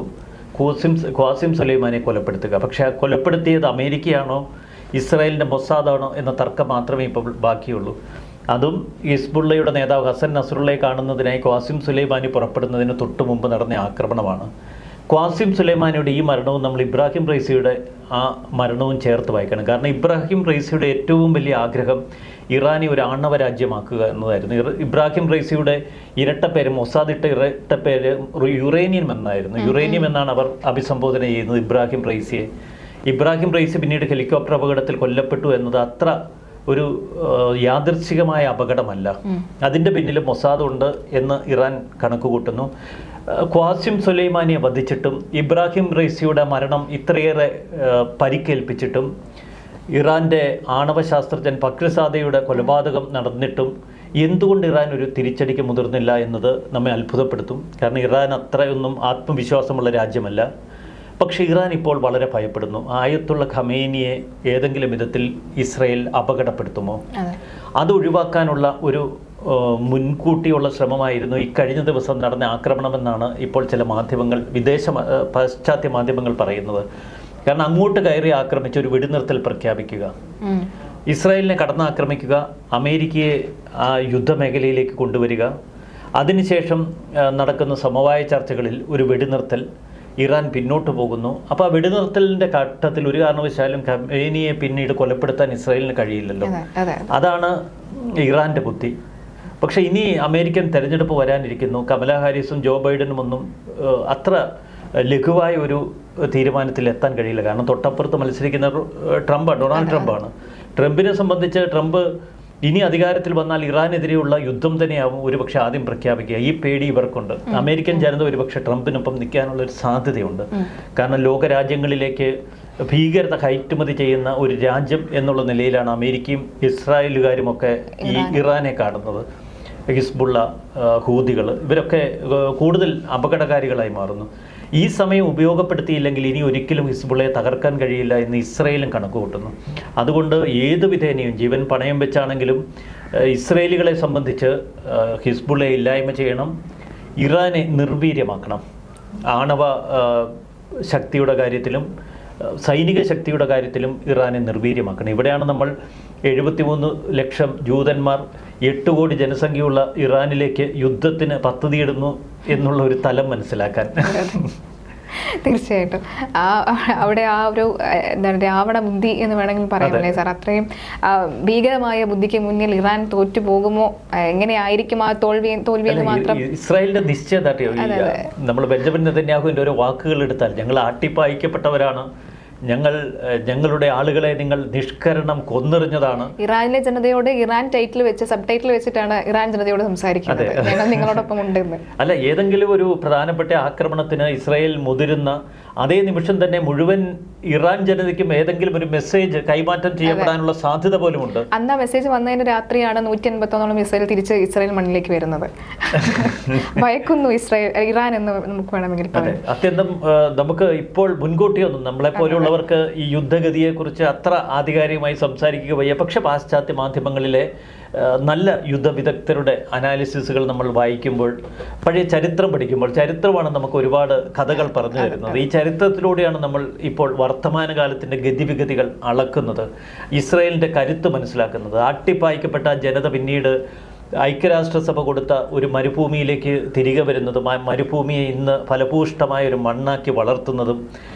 ഖാസിം സുലൈമാനിയെ കൊലപ്പെടുത്തുക. പക്ഷേ കൊലപ്പെടുത്തിയത് അമേരിക്കയാണോ ഇസ്രായേലിൻ്റെ മൊസാദാണോ എന്ന തർക്കം മാത്രമേ ഇപ്പോൾ ബാക്കിയുള്ളൂ. അതും ഹിസ്ബുള്ളയുടെ നേതാവ് ഹസൻ നസ്രുള്ളയെ കാണുന്നതിനായി ഖാസിം സുലൈമാനി പുറപ്പെടുന്നതിന് തൊട്ടു മുമ്പ് നടന്ന ആക്രമണമാണ്. ഖാസിം സുലൈമാനിയുടെ ഈ മരണവും നമ്മൾ ഇബ്രാഹിം റൈസിയുടെ ആ മരണവും ചേർത്ത് വായിക്കണം. കാരണം ഇബ്രാഹിം റൈസിയുടെ ഏറ്റവും വലിയ ആഗ്രഹം ഇറാനെ ഒരു ആണവ രാജ്യമാക്കുക എന്നതായിരുന്നു. ഇബ്രാഹിം റൈസിയുടെ ഇരട്ടപ്പേര്, മൊസാദിട്ട ഇരട്ടപ്പേര് യുറേനിയം എന്നായിരുന്നു. യുറേനിയം എന്നാണ് അവർ അഭിസംബോധന ചെയ്യുന്നത് ഇബ്രാഹിം റൈസിയെ. ഇബ്രാഹിം റൈസി പിന്നീട് ഹെലികോപ്റ്റർ അപകടത്തിൽ കൊല്ലപ്പെട്ടു എന്നത് അത്ര ഒരു യാദൃച്ഛികമായ അപകടമല്ല. അതിൻ്റെ പിന്നിൽ മൊസാദ് ഉണ്ട് എന്ന് ഇറാൻ കണക്കുകൂട്ടുന്നു. ഖാസിം സുലൈമാനിയെ വധിച്ചിട്ടും ഇബ്രാഹിം റൈസിയുടെ മരണം ഇത്രയേറെ പരിക്കേൽപ്പിച്ചിട്ടും ഇറാൻ്റെ ആണവശാസ്ത്രജ്ഞൻ ഫക്രുസാദയുടെ കൊലപാതകം നടന്നിട്ടും എന്തുകൊണ്ട് ഇറാൻ ഒരു തിരിച്ചടിക്ക് മുതിർന്നില്ല എന്നത് നമ്മെ അത്ഭുതപ്പെടുത്തും. കാരണം ഇറാൻ അത്രയൊന്നും ആത്മവിശ്വാസമുള്ള രാജ്യമല്ല. പക്ഷേ ഇറാൻ ഇപ്പോൾ വളരെ ഭയപ്പെടുന്നു. ആയത്തുള്ള ഖമേനിയെ ഏതെങ്കിലും വിധത്തിൽ ഇസ്രയേൽ അപകടപ്പെടുത്തുമോ? അത് ഒഴിവാക്കാനുള്ള ഒരു മുൻകൂട്ടിയുള്ള ശ്രമമായിരുന്നു ഇക്കഴിഞ്ഞ ദിവസം നടന്ന ആക്രമണമെന്നാണ് ഇപ്പോൾ ചില മാധ്യമങ്ങൾ, പാശ്ചാത്യ മാധ്യമങ്ങൾ പറയുന്നത്. കാരണം അങ്ങോട്ട് കയറി ആക്രമിച്ച് ഒരു വെടിനിർത്തൽ പ്രഖ്യാപിക്കുക, ഇസ്രായേലിനെ കടന്നാക്രമിക്കുക, അമേരിക്കയെ ആ യുദ്ധമേഖലയിലേക്ക് കൊണ്ടുവരിക, അതിനുശേഷം നടക്കുന്ന സമവായ ചർച്ചകളിൽ ഒരു വെടിനിർത്തൽ, ഇറാൻ പിന്നോട്ട് പോകുന്നു. അപ്പോൾ ആ വെടിനിർത്തലിൻ്റെ ഘട്ടത്തിൽ ഒരു കാരണവശാലും ഖമേനിയെ പിന്നീട് കൊലപ്പെടുത്താൻ ഇസ്രായേലിന് കഴിയില്ലല്ലോ. അതാണ് ഇറാൻ്റെ ബുദ്ധി. പക്ഷേ ഇനി അമേരിക്കൻ തെരഞ്ഞെടുപ്പ് വരാനിരിക്കുന്നു. കമലാ ഹാരിസും ജോ ബൈഡനും ഒന്നും അത്ര ലഘുവായ ഒരു തീരുമാനത്തിൽ എത്താൻ കഴിയില്ല. കാരണം തൊട്ടപ്പുറത്ത് മത്സരിക്കുന്ന ഡൊണാൾഡ് ട്രംപാണ്. ട്രംപിനെ സംബന്ധിച്ച് ട്രംപ് ഇനി അധികാരത്തിൽ വന്നാൽ ഇറാനെതിരെയുള്ള യുദ്ധം തന്നെയാവും ഒരുപക്ഷെ ആദ്യം പ്രഖ്യാപിക്കുക. ഈ പേടി ഇവർക്കുണ്ട്. അമേരിക്കൻ ജനത ഒരുപക്ഷെ ട്രംപിനൊപ്പം നിൽക്കാനുള്ള ഒരു സാധ്യതയുണ്ട്. കാരണം ലോകരാജ്യങ്ങളിലേക്ക് ഭീകരത കയറ്റുമതി ചെയ്യുന്ന ഒരു രാജ്യം എന്നുള്ള നിലയിലാണ് അമേരിക്കയും ഇസ്രായേലുകാരുമൊക്കെ ഈ ഇറാനെ കാണുന്നത്. ഹിസ്ബുള്ള, ഹൂതികൾ ഇവരൊക്കെ കൂടുതൽ അപകടകാരികളായി മാറുന്നു. ഈ സമയം ഉപയോഗപ്പെടുത്തിയില്ലെങ്കിൽ ഇനി ഒരിക്കലും ഹിസ്ബുള്ളയെ തകർക്കാൻ കഴിയില്ല എന്ന് ഇസ്രയേലും കണക്ക് കൂട്ടുന്നു. അതുകൊണ്ട് ഏത് വിധേനയും ജീവൻ പണയം വെച്ചാണെങ്കിലും ഇസ്രയേലികളെ സംബന്ധിച്ച് ഹിസ്ബുള്ളയെ ഇല്ലായ്മ ചെയ്യണം, ഇറാനെ നിർവീര്യമാക്കണം. ആണവ ശക്തിയുടെ കാര്യത്തിലും സൈനിക ശക്തിയുടെ കാര്യത്തിലും ഇറാനെ നിർവീര്യമാക്കണം. ഇവിടെയാണ് നമ്മൾ 73 ലക്ഷം ജൂതന്മാർ 8 കോടി ജനസംഖ്യയുള്ള ഇറാനിലേക്ക് യുദ്ധത്തിന് പദ്ധതിയിടുന്നു എന്നുള്ള ഒരു തലം മനസ്സിലാക്കാൻ. തീർച്ചയായിട്ടും അവിടെ ആ ഒരു എന്താണ് രാവണ ബുദ്ധി എന്ന് വേണമെങ്കിൽ പറയാമല്ലേ സാർ? അത്രയും ഭീകരമായ ബുദ്ധിക്ക് മുന്നിൽ ഇറാൻ തോറ്റു പോകുമോ, എങ്ങനെയായിരിക്കും ആ തോൽവി എന്ന് മാത്രം ഇസ്രായേലിന്റെ നിശ്ചയദാർഢ്യം. നമ്മൾ ബെഞ്ചമിൻ നെതന്യാഹുവിന്റെ ഓരോ വാക്കുകൾ എടുത്താൽ, ഞങ്ങൾ ആട്ടിപ്പായിക്കപ്പെട്ടവരാണ്, ഞങ്ങളുടെ ആളുകളെ നിങ്ങൾ നിഷ്കരണം കൊന്നെറിഞ്ഞതാണ്. ഇറാനിലെ ജനതയോട് ഇറാൻ ടൈറ്റിൽ വെച്ച് സബ് ടൈറ്റിൽ വെച്ചിട്ടാണ് ഇറാൻ ജനതയോട് സംസാരിക്കുന്നത്, ഞങ്ങൾ നിങ്ങളോടൊപ്പം ഉണ്ടെന്ന്. അല്ല, ഏതെങ്കിലും ഒരു പ്രധാനപ്പെട്ട ആക്രമണത്തിന് ഇസ്രായേൽ മുതിരുന്ന അതേ നിമിഷം തന്നെ മുഴുവൻ ഇറാൻ ജനതയ്ക്കും ഏതെങ്കിലും ഒരു മെസ്സേജ് കൈമാറ്റം ചെയ്യപ്പെടാനുള്ള സാധ്യത പോലുമുണ്ട്. അന്ന് ആ മെസ്സേജ് വന്നതിന് രാത്രിയാണ് 181 മിസൈൽ തിരിച്ച് ഇസ്രായേൽ മണ്ണിലേക്ക് വരുന്നത്. ഭയക്കുന്നു ഇറാൻ എന്ന് നമുക്ക് വേണമെങ്കിൽ പറയാം. അത്യന്തം നമുക്ക് ഇപ്പോൾ മുൻകൂട്ടിയൊന്നും നമ്മളെ പോലെയുള്ളവർക്ക് ഈ യുദ്ധഗതിയെക്കുറിച്ച് അത്ര ആധികാരികമായി സംസാരിക്കുക വയ്യ. പക്ഷെ പാശ്ചാത്യ മാധ്യമങ്ങളിലെ നല്ല യുദ്ധവിദഗ്ധരുടെ അനാലിസിസുകൾ നമ്മൾ വായിക്കുമ്പോൾ, പഴയ ചരിത്രം പഠിക്കുമ്പോൾ, ചരിത്രമാണ് നമുക്ക് ഒരുപാട് കഥകൾ പറഞ്ഞു തരുന്നത്. ഈ ചരിത്രത്തിലൂടെയാണ് നമ്മൾ ഇപ്പോൾ വർത്തമാനകാലത്തിൻ്റെ ഗതിവിഗതികൾ അളക്കുന്നത്, ഇസ്രായേലിൻ്റെ കരുത്ത് മനസ്സിലാക്കുന്നത്. ആട്ടിപ്പായിക്കപ്പെട്ട ജനത പിന്നീട് ഐക്യരാഷ്ട്രസഭ കൊടുത്ത ഒരു മരുഭൂമിയിലേക്ക് തിരികെ വരുന്നതും ആ മരുഭൂമിയെ ഇന്ന് ഫലഭൂഷ്ടമായ ഒരു മണ്ണാക്കി വളർത്തുന്നതും,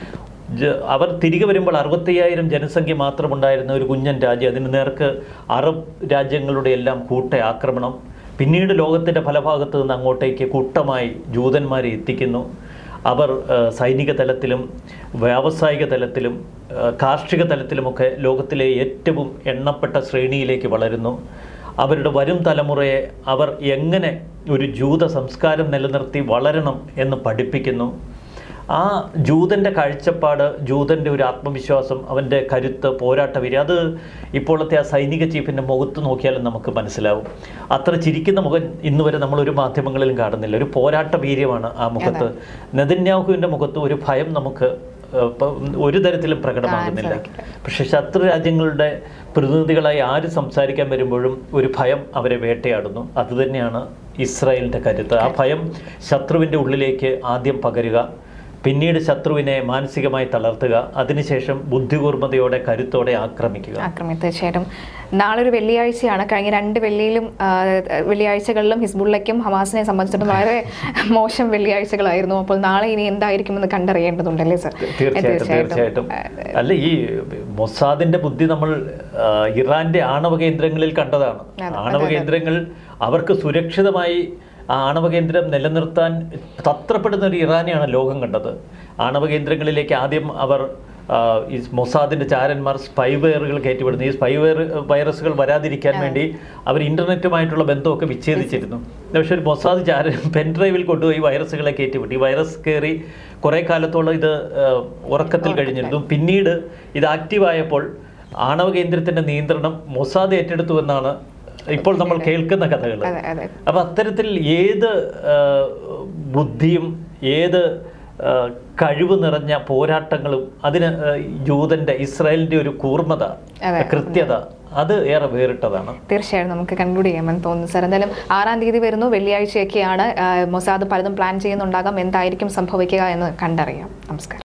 അവർ തിരികെ വരുമ്പോൾ 65,000 ജനസംഖ്യ മാത്രമുണ്ടായിരുന്ന ഒരു കുഞ്ഞൻ രാജ്യം, അതിന് നേർക്ക് അറബ് രാജ്യങ്ങളുടെ എല്ലാം കൂട്ട ആക്രമണം, പിന്നീട് ലോകത്തിൻ്റെ പല ഭാഗത്തു നിന്ന് അങ്ങോട്ടേക്ക് കൂട്ടമായി ജൂതന്മാരെ എത്തിക്കുന്നു. അവർ സൈനിക തലത്തിലും വ്യാവസായിക തലത്തിലും കാർഷിക തലത്തിലുമൊക്കെ ലോകത്തിലെ ഏറ്റവും എണ്ണപ്പെട്ട ശ്രേണിയിലേക്ക് വളരുന്നു. അവരുടെ വരും തലമുറയെ അവർ എങ്ങനെ ഒരു ജൂത സംസ്കാരം നിലനിർത്തി വളരണം എന്ന് പഠിപ്പിക്കുന്നു. ആ ജൂതൻ്റെ കാഴ്ചപ്പാട്, ജൂതൻ്റെ ഒരു ആത്മവിശ്വാസം, അവൻ്റെ കരുത്ത്, പോരാട്ടവീര്യം, അത് ഇപ്പോഴത്തെ ആ സൈനിക ചീഫിൻ്റെ മുഖത്ത് നോക്കിയാലും നമുക്ക് മനസ്സിലാവും. അത്ര ചിരിക്കുന്ന മുഖം ഇന്ന് വരെ നമ്മളൊരു മാധ്യമങ്ങളിലും കാണുന്നില്ല. ഒരു പോരാട്ട വീര്യമാണ് ആ മുഖത്ത്. നെതന്യാഹുവിൻ്റെ മുഖത്ത് ഒരു ഭയം നമുക്ക് ഒരു തരത്തിലും പ്രകടമാകുന്നില്ല. പക്ഷെ ശത്രു രാജ്യങ്ങളുടെ പ്രതിനിധികളായി ആര് സംസാരിക്കാൻ വരുമ്പോഴും ഒരു ഭയം അവരെ വേട്ടയാടുന്നു. അതുതന്നെയാണ് ഇസ്രായേലിൻ്റെ കരുത്ത്. ആ ഭയം ശത്രുവിൻ്റെ ഉള്ളിലേക്ക് ആദ്യം പകരുക, പിന്നീട് ശത്രുവിനെ മാനസികമായി തളർത്തുക, അതിനുശേഷം ബുദ്ധികൂർമ്മതയോടെ കരുത്തോടെ ആക്രമിക്കുക. തീർച്ചയായിട്ടും. നാളെ ഒരു വെള്ളിയാഴ്ചയാണ്. കഴിഞ്ഞ 2 വെള്ളിയാഴ്ചകളിലും ഹിസ്ബുള്ളയ്ക്കും ഹമാസിനെ സംബന്ധിച്ചിടത്തോളം വളരെ മോശം വെള്ളിയാഴ്ചകളായിരുന്നു. അപ്പോൾ നാളെ ഇനി എന്തായിരിക്കുമെന്ന് കണ്ടറിയേണ്ടതുണ്ടല്ലേ സർ? തീർച്ചയായിട്ടും. അല്ല, ഈ മൊസാദിന്റെ ബുദ്ധി നമ്മൾ ഇറാന്റെ ആണവ കേന്ദ്രങ്ങളിൽ കണ്ടതാണ്. ആണവ കേന്ദ്രങ്ങൾ അവർക്ക് സുരക്ഷിതമായി ആണവ കേന്ദ്രം നിലനിർത്താൻ തത്രപ്പെടുന്ന ഒരു ഇറാനെയാണ് ലോകം കണ്ടത്. ആണവ കേന്ദ്രങ്ങളിലേക്ക് ആദ്യം അവർ ഈ മൊസാദിൻ്റെ ചാരന്മാർ സ്പൈവെയറുകൾ കയറ്റിവിടുന്നു. ഈ വൈറസുകൾ വരാതിരിക്കാൻ വേണ്ടി അവർ ഇൻ്റർനെറ്റുമായിട്ടുള്ള ബന്ധമൊക്കെ വിച്ഛേദിച്ചിരുന്നു. പക്ഷേ ഒരു മൊസാദ് ചാരൻ പെൻഡ്രൈവിൽ കൊണ്ടുപോയി വൈറസുകളെ കയറ്റിവിട്ടു. ഈ വൈറസ് കയറി കുറേ കാലത്തോളം ഇത് ഉറക്കത്തിൽ കഴിഞ്ഞിരുന്നു. പിന്നീട് ഇത് ആക്റ്റീവായപ്പോൾ ആണവ കേന്ദ്രത്തിൻ്റെ നിയന്ത്രണം മൊസാദ് ഏറ്റെടുത്തു എന്നാണ് ഇപ്പോൾ നമ്മൾ കേൾക്കുന്ന കഥകൾ. അപ്പം അത്തരത്തിൽ ഏത് ബുദ്ധിയും ഏത് കഴിവ് നിറഞ്ഞ പോരാട്ടങ്ങളും അതിന് ജൂതന്റെ ഇസ്രായേലിന്റെ ഒരു കൂർമ്മത, കൃത്യത, അത് ഏറെ വേറിട്ടതാണ്. തീർച്ചയായും നമുക്ക് കൺക്ലൂഡ് ചെയ്യാമെന്ന് തോന്നുന്നു സാർ. എന്തായാലും 6-ാം തീയതി വരുന്നു, വെള്ളിയാഴ്ചയൊക്കെയാണ്. മൊസാദ് പലതും പ്ലാൻ ചെയ്യുന്നുണ്ടാകാം. എന്തായിരിക്കും സംഭവിക്കുക എന്ന് കണ്ടറിയാം. നമസ്കാരം.